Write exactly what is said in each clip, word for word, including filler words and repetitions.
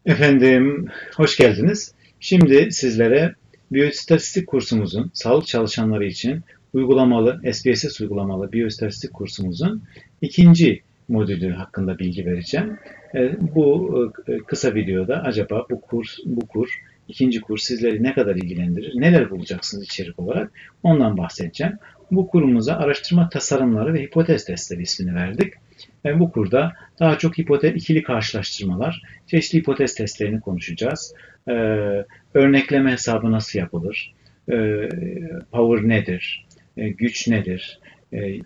Efendim, hoş geldiniz. Şimdi sizlere biyoistatistik kursumuzun, sağlık çalışanları için uygulamalı, S P S S uygulamalı biyoistatistik kursumuzun ikinci modülü hakkında bilgi vereceğim. E, bu e, kısa videoda acaba bu kurs, bu kur, ikinci kurs sizleri ne kadar ilgilendirir, neler bulacaksınız içerik olarak ondan bahsedeceğim. Bu kurumuza araştırma tasarımları ve hipotez testleri ismini verdik. E, bu kurda daha çok hipotez, ikili karşılaştırmalar, çeşitli hipotez testlerini konuşacağız. Ee, örnekleme hesabı nasıl yapılır? Ee, power nedir? Ee, güç nedir? Ee,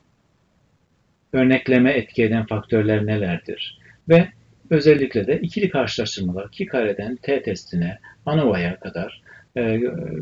örnekleme etki eden faktörler nelerdir? Ve özellikle de ikili karşılaştırmalar, iki kareden t testine, ANOVA'ya kadar e,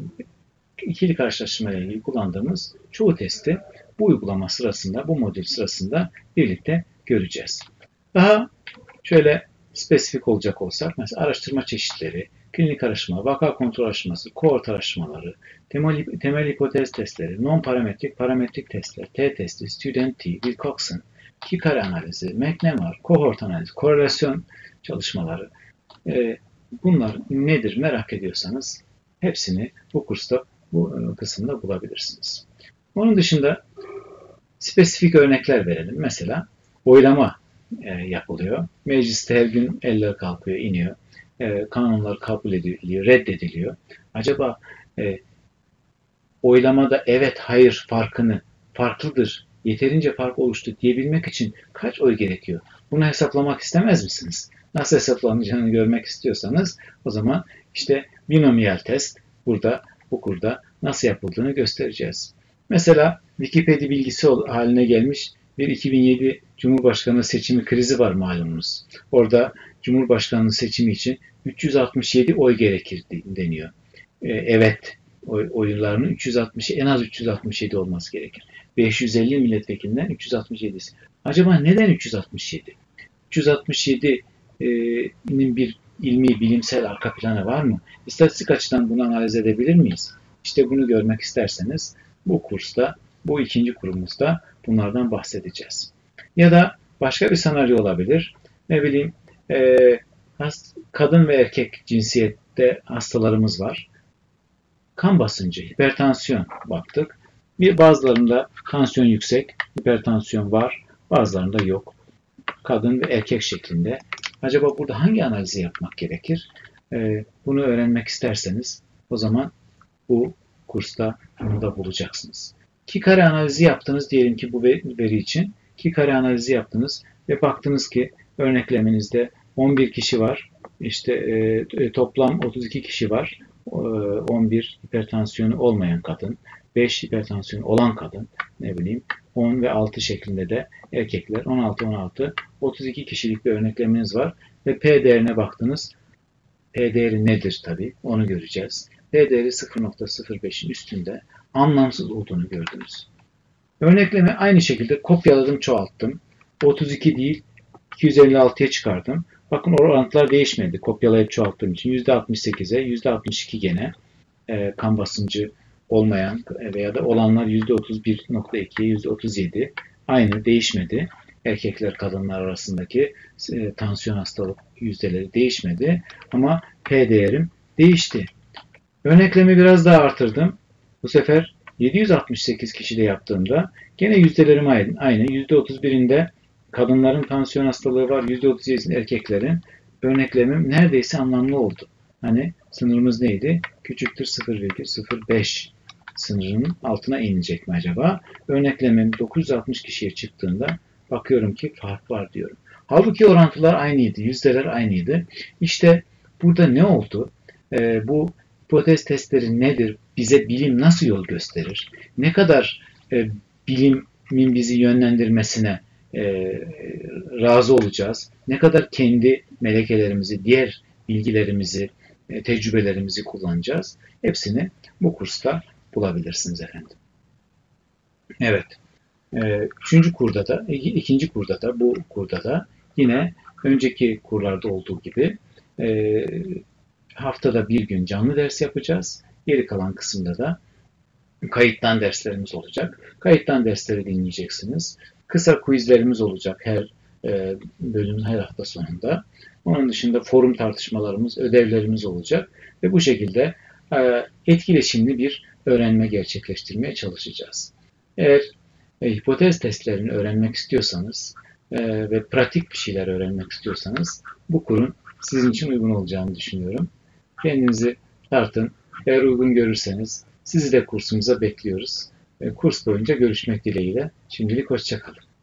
ikili karşılaştırma ile ilgili kullandığımız çoğu testi bu uygulama sırasında, bu modül sırasında birlikte göreceğiz. Daha şöyle spesifik olacak olsak, mesela araştırma çeşitleri, klinik araştırma, vaka kontrol araştırması, kohort araştırmaları, temel, temel hipotez testleri, non-parametrik, parametrik testler, t-testi, student t, Wilcoxon, iki-kare analizi, McNemar, kohort analizi, korelasyon çalışmaları, e, bunlar nedir merak ediyorsanız hepsini bu kursta, bu kısımda bulabilirsiniz. Onun dışında spesifik örnekler verelim. Mesela oylama e, yapılıyor. Mecliste her gün eller kalkıyor, iniyor. E, kanunlar kabul ediliyor, reddediliyor. Acaba e, oylamada evet, hayır farkını farklıdır, yeterince fark oluştu diyebilmek için kaç oy gerekiyor? Bunu hesaplamak istemez misiniz? Nasıl hesaplanacağını görmek istiyorsanız o zaman işte binomiyal test burada, bu kurda nasıl yapıldığını göstereceğiz. Mesela Wikipedia bilgisi haline gelmiş bir iki bin yedi Cumhurbaşkanlığı seçimi krizi var malumunuz. Orada Cumhurbaşkanlığı seçimi için üç yüz altmış yedi oy gerekir deniyor. Ee, evet oy, oylarının üç yüz altmış, en az üç yüz altmış yedi olması gerekir. beş yüz elli milletvekilinden üç yüz altmış yedisi. Acaba neden üç yüz altmış yedi? üç yüz altmış yedi'nin bir ilmi, bilimsel arka planı var mı? İstatistik açıdan bunu analiz edebilir miyiz? İşte bunu görmek isterseniz bu kursta, bu ikinci kurumuzda bunlardan bahsedeceğiz. Ya da başka bir senaryo olabilir. Ne bileyim, e, kadın ve erkek cinsiyette hastalarımız var. Kan basıncı, hipertansiyon baktık. Bir bazılarında tansiyon yüksek, hipertansiyon var, bazılarında yok. Kadın ve erkek şeklinde. Acaba burada hangi analizi yapmak gerekir? E, bunu öğrenmek isterseniz o zaman bu kursta bunu da bulacaksınız. İki kare analizi yaptınız diyelim ki bu veri için. İki kare analizi yaptınız ve baktınız ki örnekleminizde on bir kişi var. İşte e, toplam otuz iki kişi var. E, on bir hipertansiyonu olmayan kadın, beş hipertansiyonu olan kadın, ne bileyim on ve altı şeklinde de erkekler, on altı on altı, otuz iki kişilik bir örnekleminiz var ve P değerine baktınız. P değeri nedir tabii, onu göreceğiz. P değeri sıfır nokta sıfır beş'in üstünde anlamsız olduğunu gördünüz. Örneklemi aynı şekilde kopyaladım, çoğalttım. otuz iki değil, iki yüz elli altı'ya çıkardım. Bakın orantılar değişmedi kopyalayıp çoğalttığım için. yüzde altmış sekiz'e, yüzde altmış iki gene e, kan basıncı olmayan veya da olanlar yüzde otuz bir nokta iki'ye, yüzde otuz yedi. Aynı, değişmedi. Erkekler kadınlar arasındaki e, tansiyon hastalık yüzdeleri değişmedi. Ama P değerim değişti. Örneklemi biraz daha artırdım. Bu sefer yedi yüz altmış sekiz kişide yaptığımda gene yüzdelerim aynı. yüzde otuz bir'inde kadınların tansiyon hastalığı var. yüzde otuz yedi'sinde erkeklerin. Örneklemim neredeyse anlamlı oldu. Hani sınırımız neydi? Küçüktür sıfır virgül sıfır beş sınırının altına inecek mi acaba? Örneklemim dokuz yüz altmış kişiye çıktığında bakıyorum ki fark var diyorum. Halbuki orantılar aynıydı. Yüzdeler aynıydı. İşte burada ne oldu? Ee, bu hipotez testleri nedir? Bize bilim nasıl yol gösterir? Ne kadar e, bilimin bizi yönlendirmesine e, razı olacağız? Ne kadar kendi melekelerimizi, diğer bilgilerimizi, e, tecrübelerimizi kullanacağız? Hepsini bu kursta bulabilirsiniz efendim. Evet. E, üçüncü kurda da, ikinci kurda da, bu kurda da yine önceki kurlarda olduğu gibi e, haftada bir gün canlı ders yapacağız. Geri kalan kısımda da kayıttan derslerimiz olacak. Kayıttan dersleri dinleyeceksiniz. Kısa quizlerimiz olacak her e, bölümün her hafta sonunda. Onun dışında forum tartışmalarımız, ödevlerimiz olacak ve bu şekilde e, etkileşimli bir öğrenme gerçekleştirmeye çalışacağız. Eğer e, hipotez testlerini öğrenmek istiyorsanız e, ve pratik bir şeyler öğrenmek istiyorsanız bu kurum sizin için uygun olacağını düşünüyorum. Kendinizi tartın. Eğer uygun görürseniz sizi de kursumuza bekliyoruz. E, kurs boyunca görüşmek dileğiyle. Şimdilik hoşça kalın.